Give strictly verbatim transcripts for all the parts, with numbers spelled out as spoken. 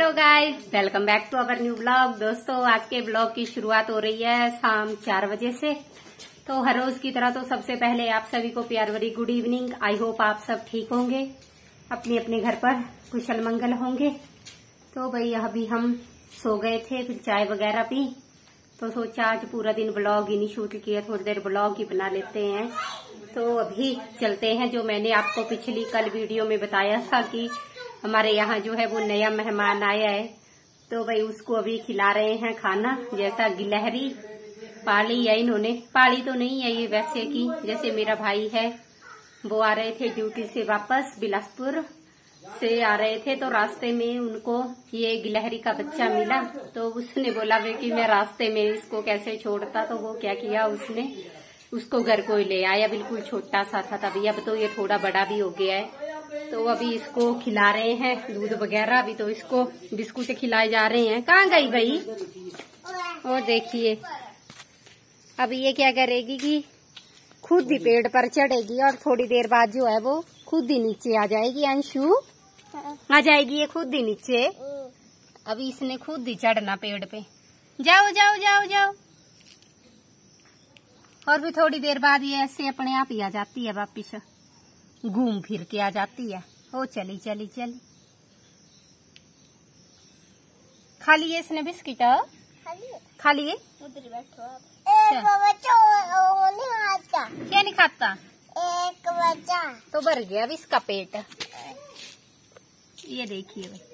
Hello guys, welcome back to our new blog. दोस्तों, आज के ब्लॉग की शुरुआत हो रही है शाम चार बजे से। तो हर रोज की तरह तो सबसे पहले आप सभी को प्यार भरी गुड इवनिंग। आई होप आप सब ठीक होंगे, अपने अपने घर पर कुशल मंगल होंगे। तो भाई अभी हम सो गए थे, फिर चाय वगैरह पी, तो सोचा आज पूरा दिन ब्लॉग ही नहीं शूट किया, थोड़ी देर ब्लॉग ही बना लेते हैं। तो अभी चलते हैं। जो मैंने आपको पिछली कल वीडियो में बताया था कि हमारे यहाँ जो है वो नया मेहमान आया है, तो भाई उसको अभी खिला रहे हैं खाना। जैसा गिलहरी पाली है इन्होंने, पाली तो नहीं है ये वैसे की, जैसे मेरा भाई है वो आ रहे थे ड्यूटी से वापस, बिलासपुर से आ रहे थे, तो रास्ते में उनको ये गिलहरी का बच्चा मिला। तो उसने बोला वे कि मैं रास्ते में इसको कैसे छोड़ता, तो वो क्या किया, उसने उसको घर को ही ले आया। बिल्कुल छोटा सा था तभी, अब तो ये थोड़ा बड़ा भी हो गया है। तो अभी इसको खिला रहे हैं दूध वगैरह, अभी तो इसको बिस्कुट खिलाए जा रहे हैं। कहाँ गई भाई? और देखिए अभी ये क्या करेगी कि खुद ही पेड़ पर चढ़ेगी और थोड़ी देर बाद जो है वो खुद ही नीचे आ जाएगी। अंशु आ जाएगी ये खुद ही नीचे। अभी इसने खुद ही चढ़ना पेड़ पे। जाओ जाओ जाओ जाओ। और भी थोड़ी देर बाद ये ऐसे अपने आप ही आ जाती है वापिस, घूम फिर के आ जाती है। ओ चली चली चली। खा लिए इसने बिस्किट? खा लिए? उधर बैठो आप। क्या नहीं खाता? एक बच्चा तो भर गया अब इसका पेट। ये देखिए भाई,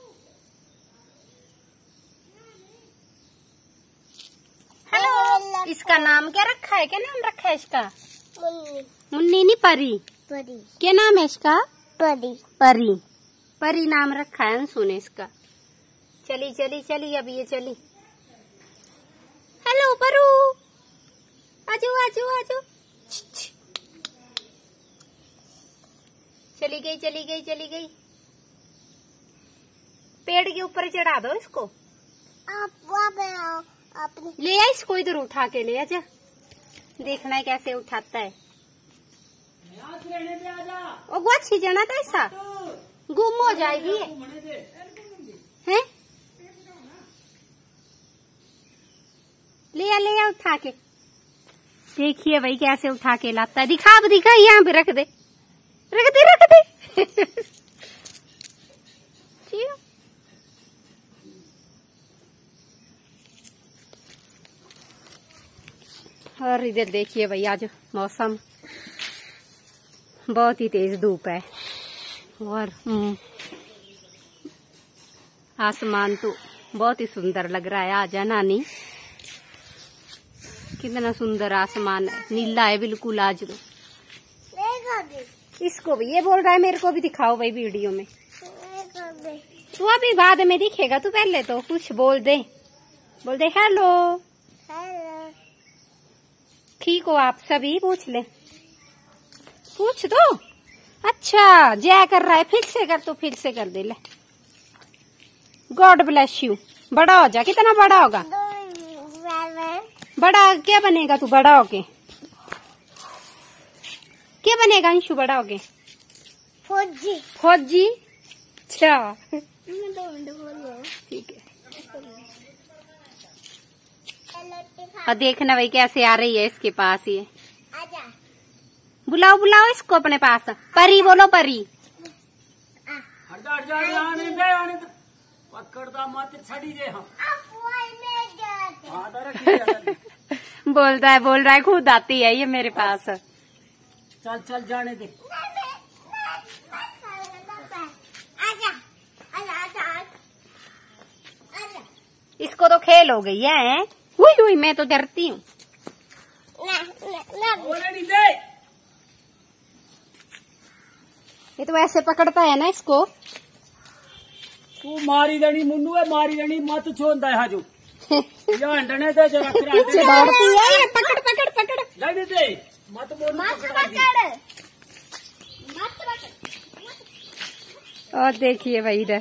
हेलो। इसका नाम क्या रखा है? क्या नाम रखा है इसका? मुन्नी। मुन्नी नहीं, परी। परी। क्या नाम है इसका? परी। परी। परी नाम रखा है अंशु ने इसका। चली चली चली, अब ये चली। हेलो परू, आजो आजो आजो। चली गई चली गई चली गई। पेड़ के ऊपर चढ़ा दो इसको। आप वहाँ पे आओ, आपने ले आ इसको, इधर उठा के ले आजा, देखना है कैसे उठाता है। ओ अच्छी जना था ऐसा, गुम हो जाएगी है। ले आ ले आ उठा के। देखिए भाई कैसे उठा के लाता है। दिखा अब दिखा, यहाँ पे रख दे रख दे रख दे। और इधर देखिए भाई, आज मौसम बहुत ही तेज धूप है और आसमान तो बहुत ही सुंदर लग रहा है। आज है नानी, कितना सुंदर आसमान है, नीला है बिल्कुल आज तो। इसको भी ये बोल रहा है मेरे को भी दिखाओ भाई वीडियो में। तू अभी बाद में दिखेगा, तू पहले तो कुछ बोल दे, बोल दे हेलो। हेलो। ठीक हो आप सभी? पूछ ले, पूछ दो। अच्छा जय कर रहा है, फिर से कर, तो फिर से कर दे ले। God bless you. बड़ा हो जा। कितना बड़ा होगा? बड़ा क्या बनेगा तू बड़ा होके? क्या बनेगा अंशु बड़ा होके? फौजी। फौजी? अच्छा ठीक है। और देखना भाई कैसे आ रही है इसके पास ये। आजा। बुलाओ बुलाओ इसको अपने पास। परी बोलो, परी। पकड़ता मत छड़ी दे हम। बोलता है बोल रहा है खुद आती है ये मेरे पास। चल चल जाने दे। आजा आजा आजा। इसको तो खेल हो गई है। हुई हुई, मैं तो डरती हूँ। ये तो ऐसे पकड़ता है ना इसको। तू मारी देनी मुन्नू है, मारी देनी मत छोड़ता है हाजू। या हंडने दे जरा। दौड़ती है ये, पकड़ पकड़ पकड़। जाने दे मत बोल। मत पकड़। मत पकड़। और देखिए भाई इधर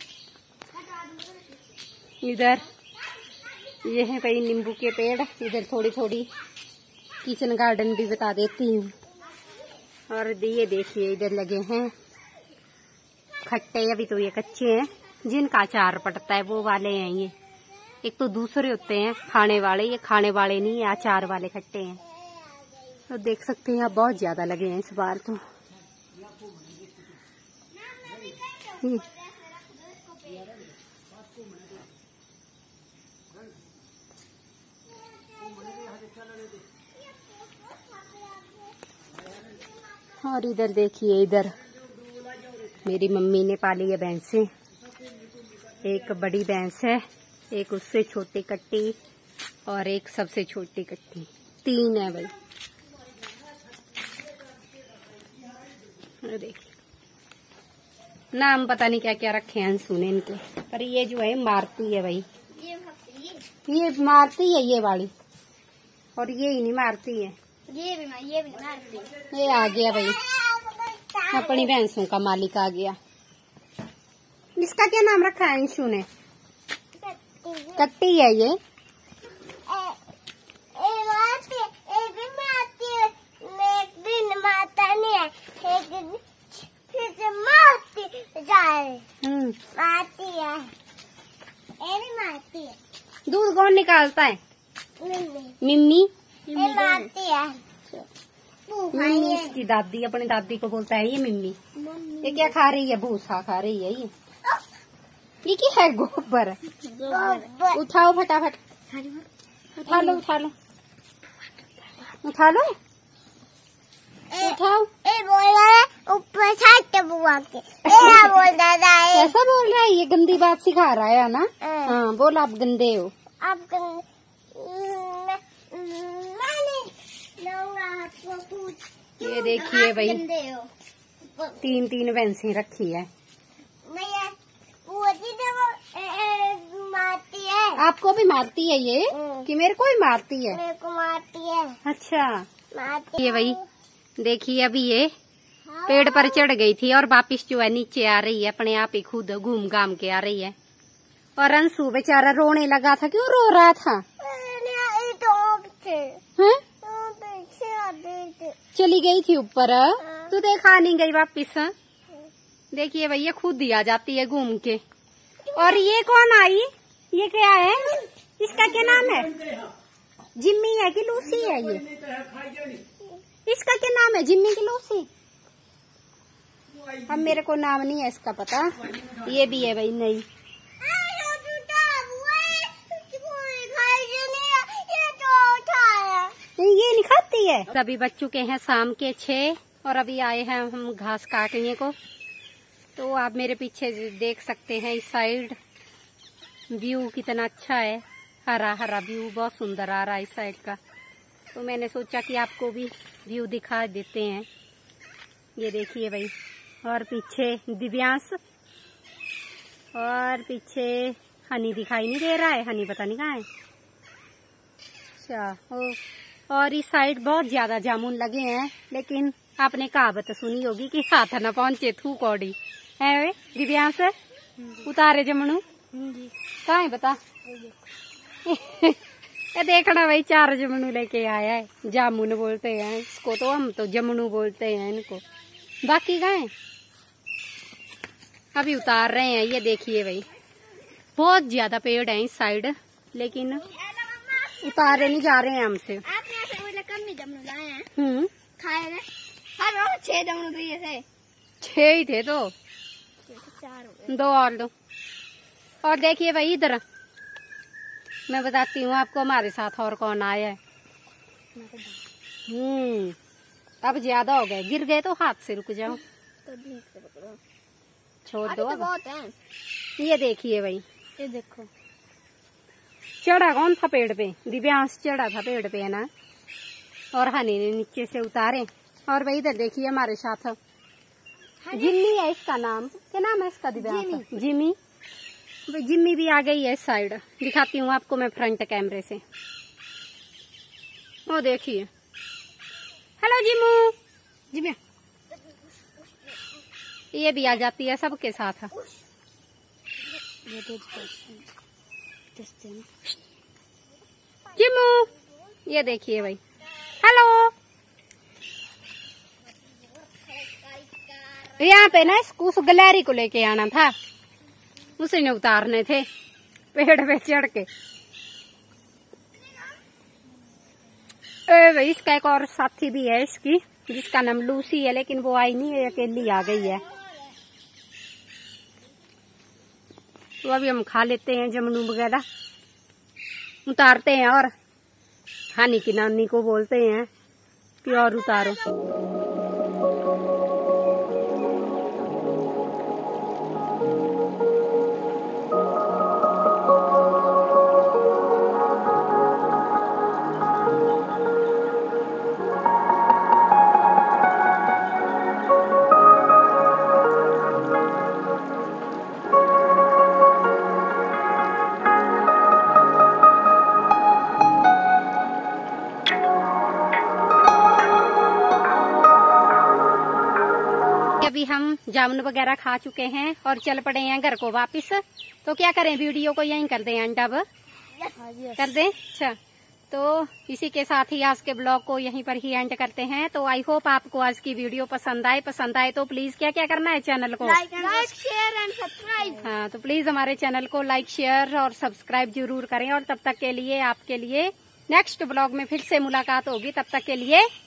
इधर ये है कई नींबू के पेड़। इधर थोड़ी थोड़ी किचन गार्डन भी बता देती हूँ। और ये देखिए इधर लगे हैं खट्टे, अभी तो ये कच्चे हैं, जिनका अचार पड़ता है वो वाले हैं ये। एक तो दूसरे होते हैं खाने वाले, ये खाने वाले नहीं है, अचार वाले खट्टे हैं। तो देख सकते हैं यहाँ बहुत ज्यादा लगे हैं इस बार तो। ये और इधर देखिए, इधर मेरी मम्मी ने पाली है भैंसें। एक बड़ी भैंस है, एक उससे छोटी कट्टी और एक सबसे छोटी कट्टी, तीन है भाई। देखिए नाम पता नहीं क्या क्या रखे हैं सुने इनके, पर ये जो है मारती है भाई, ये मारती है ये वाली, और ये ही नहीं मारती है, ये भी ये भी मारती। ये आ गया भाई अपनी भैंसों का मालिक आ गया। इसका क्या नाम रखा है अंशु ने? कट्टी है ये। हम्म मारती है, मारती है। दूध कौन निकालता है? मिम्मी मारती है। मिम्मी इसकी दादी, अपनी दादी को बोलता है ये मिम्मी। ये क्या खा रही है? भूसा खा रही है ये। ये क्या है? गोबर। उठाओ फटाफट, उठा लो उठा लो उठा लो उठाओ। ए बोल रहा है ऊपर छत बुआ के, ए बोल रहा है। ऐसा बोल रहा है, ये गंदी बात सिखा रहा है ना। हाँ बोल, आप गंदे हो। आप ये देखिए भाई, तीन तीन भैंसें रखी है। मारती है। आपको भी मारती है ये कि मेरे को ही मारती है? मेरे को मारती है। अच्छा मारती ये भाई देखिए, अभी ये पेड़ पर चढ़ गई थी और वापिस जो है नीचे आ रही है, अपने आप ही खुद घूम घाम के आ रही है। और अंशु बेचारा रोने लगा था। क्यों रो रहा था? हैं? चली गई थी ऊपर, तू देखा नहीं गई वापिस? देखिए भैया खुद ही आ जाती है घूम के। और ये कौन आई? ये क्या है? इसका क्या नाम है? जिम्मी है कि लूसी है? ये इसका क्या नाम है? जिम्मी की लूसी? अब मेरे को नाम नहीं है इसका पता। ये भी है भाई नई। ये नहीं खाती है। अभी बज चुके हैं शाम के छह और अभी आए हैं हम घास काटने को। तो आप मेरे पीछे देख सकते हैं, इस साइड व्यू कितना अच्छा है, हरा हरा व्यू बहुत सुंदर आ रहा है इस साइड का। तो मैंने सोचा कि आपको भी व्यू दिखा देते हैं। ये देखिए भाई, और पीछे दिव्यांश, और पीछे हनी दिखाई नहीं दे रहा है। हनी पता नहीं कहाँ है। अच्छा ओ, और इस साइड बहुत ज्यादा जामुन लगे हैं, लेकिन आपने कहावत सुनी होगी कि हाथ न पहुंचे थू कौड़ी है। वे दिव्यांश उतारे जमनू कहाँ है बता? ये देखना भाई, चार जमनू लेके आया है। जामुन बोलते हैं इसको, तो हम तो जमनू बोलते हैं इनको। बाकी कहाँ है? अभी उतार रहे हैं। ये देखिए भाई, बहुत ज्यादा पेड़ है इस साइड, लेकिन उतारे नहीं जा रहे हैं हमसे। हम्म खाएगा हर छह जमनू तो ये थे, छह ही थे तो दो और दो। और देखिए भाई इधर मैं बताती हूँ आपको हमारे साथ और कौन आया है। हम्म अब ज्यादा हो गए, गिर गए तो हाथ से रुक जाओ, छोड़ दो। तो बहुत है। ये देखिए भाई, ये देखो चढ़ा कौन था पेड़ पे? दिव्यांश चढ़ा था पेड़ पे है ना, और हनी ने नीचे से उतारे। और भाई इधर देखिए हमारे साथ जिम्मी है, इसका नाम क्या नाम है इसका? दिव्यांश जिम्मी। भाई जिम्मी भी आ गई है इस साइड, दिखाती हूँ आपको मैं फ्रंट कैमरे से। वो देखिए, हेलो जिमू। जिम्मी ये भी आ जाती है सबके साथ। जिमू ये देखिए भाई, हेलो। यहाँ पे ना इसको उस गलेरी को लेके आना था, उसी ने उतारने थे पेड़ पे चढ़ के। ए भाई इसका एक और साथी भी है इसकी, जिसका नाम लूसी है, लेकिन वो आई नहीं है, अकेली आ गई है। तो अभी हम खा लेते हैं जमनू वगैरह, उतारते हैं और हानी की नानी को बोलते हैं कि और उतारो। अभी हम जामुन वगैरह खा चुके हैं और चल पड़े हैं घर को वापस। तो क्या करें, वीडियो को यहीं कर दें एंड अब कर दें। अच्छा, तो इसी के साथ ही आज के ब्लॉग को यहीं पर ही एंड करते हैं। तो आई होप आपको आज की वीडियो पसंद आए। पसंद आए तो प्लीज क्या क्या करना है, चैनल को लाइक शेयर एंड सब्सक्राइब। हाँ, तो प्लीज हमारे चैनल को लाइक शेयर और सब्सक्राइब जरूर करें। और तब तक के लिए आपके लिए नेक्स्ट ब्लॉग में फिर से मुलाकात होगी। तब तक के लिए